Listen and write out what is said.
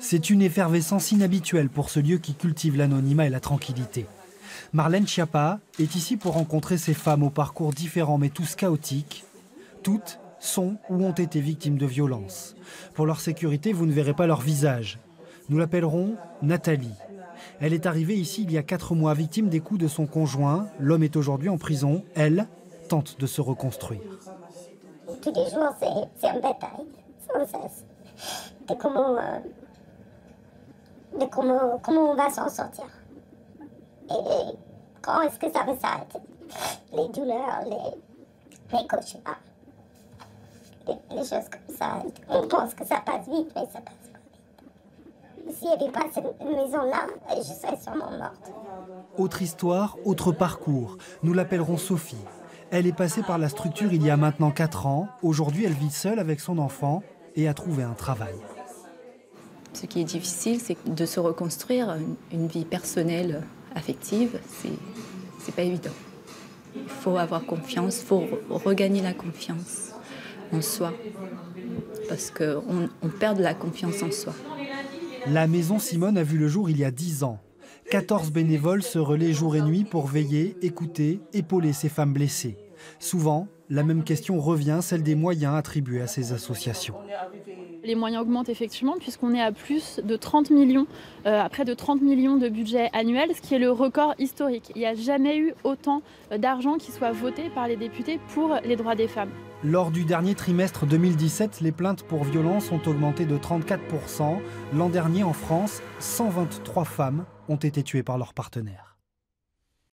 C'est une effervescence inhabituelle pour ce lieu qui cultive l'anonymat et la tranquillité. Marlène Schiappa est ici pour rencontrer ces femmes au parcours différent mais tous chaotiques. Toutes sont ou ont été victimes de violences. Pour leur sécurité, vous ne verrez pas leur visage. Nous l'appellerons Nathalie. Elle est arrivée ici il y a 4 mois, victime des coups de son conjoint. L'homme est aujourd'hui en prison. Elle tente de se reconstruire. Tous les jours, c'est un bataille, sans cesse. De comment on va s'en sortir. Et quand est-ce que ça va s'arrêter? Les douleurs, les cauchemars, les choses comme ça. On pense que ça passe vite, mais ça passe pas vite. S'il n'y avait pas cette maison-là, je serais sûrement morte. Autre histoire, autre parcours. Nous l'appellerons Sophie. Elle est passée par la structure il y a maintenant 4 ans. Aujourd'hui, elle vit seule avec son enfant et a trouvé un travail. Ce qui est difficile, c'est de se reconstruire une vie personnelle, affective. C'est pas évident. Il faut avoir confiance, il faut regagner la confiance en soi. Parce qu'on perd de la confiance en soi. La maison Simone a vu le jour il y a 10 ans. 14 bénévoles se relaient jour et nuit pour veiller, écouter, épauler ces femmes blessées. Souvent, la même question revient, celle des moyens attribués à ces associations. Les moyens augmentent effectivement puisqu'on est à plus de 30 millions, à près de 30 millions de budget annuel, ce qui est le record historique. Il n'y a jamais eu autant d'argent qui soit voté par les députés pour les droits des femmes. Lors du dernier trimestre 2017, les plaintes pour violence ont augmenté de 34%. L'an dernier, en France, 123 femmes ont été tuées par leurs partenaires.